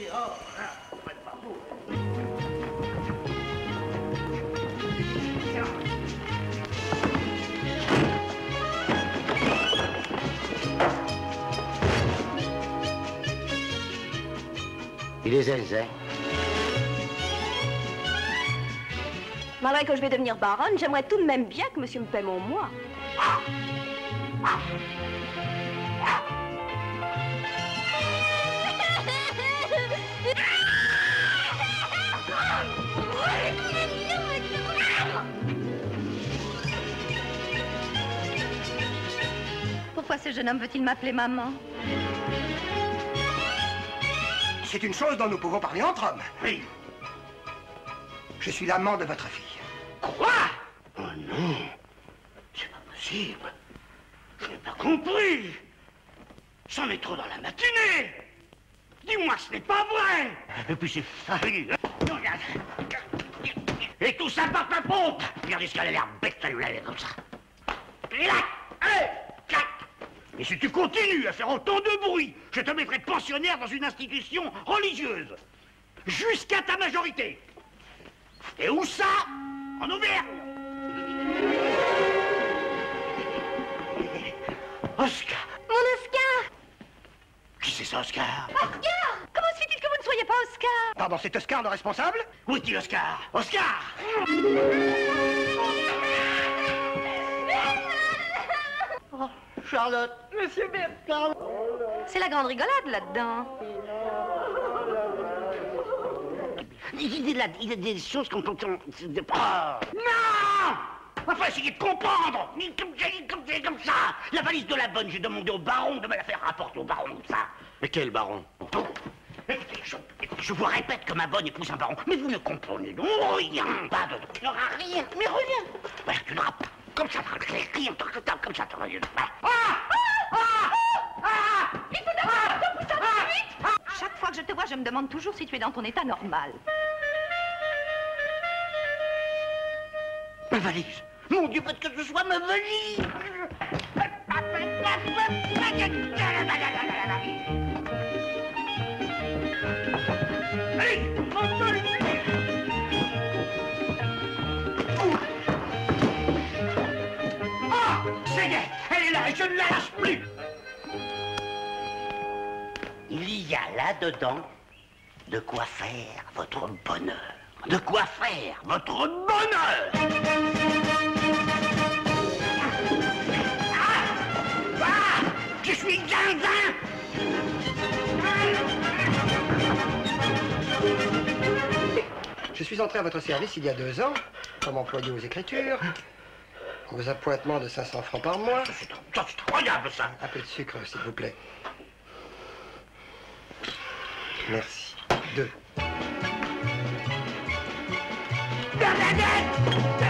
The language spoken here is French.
oh, là, pas de partout. Il est zinzin. Malgré que je vais devenir baronne, j'aimerais tout de même bien que monsieur me paie mon mois. Pourquoi ce jeune homme veut-il m'appeler maman? C'est une chose dont nous pouvons parler entre hommes. Oui. Je suis l'amant de votre fille. Quoi? Oh non, c'est pas possible. Je n'ai pas compris. C'en est trop dans la matinée. Dis-moi, ce n'est pas vrai. Et puis c'est fabuleux. Regarde. Et tout ça par ta pompe. Regardez ce qu'elle a l'air bête, ça lui lève comme ça. Et là, allez, clac. Et si tu continues à faire autant de bruit, je te mettrai pensionnaire dans une institution religieuse. Jusqu'à ta majorité. Et où ça? En Auvergne. Oscar. Mon Oscar! Qui c'est ça, Oscar? Oscar! Comment se fait-il que vous ne soyez pas Oscar? Pardon, c'est Oscar le responsable? Où est-il, Oscar? Oscar! Oh, Charlotte. Monsieur Bertrand. C'est la grande rigolade là-dedans. Il y a des choses qu'on... Oh. Non! Enfin, essayez de comprendre! Comme ça! La valise de la bonne, j'ai demandé au baron de me la faire rapporter au baron, comme ça. Mais quel baron? Écoutez, je vous répète que ma bonne épouse un baron, mais vous ne comprenez donc rien. Pas de... Il n'y aura rien, mais rien. Voilà, tu n'auras pas... Comme ça, rien, comme ça, Il faut d'abord tout ça tout de suite! Chaque fois que je te vois, je me demande toujours si tu es dans ton état normal. Ma valise! Mon Dieu, parce que ce soit ma valise! Allez! Ah! Ça y est! Elle est là et je ne la lâche plus! Il y a là-dedans de quoi faire votre bonheur. De quoi faire votre bonheur! Je suis zinzin! Je suis entré à votre service il y a 2 ans, comme employé aux écritures, aux appointements de 500 francs par mois. Ça, c'est incroyable, ça! Un peu de sucre, s'il vous plaît. Merci. 2. Bernadette!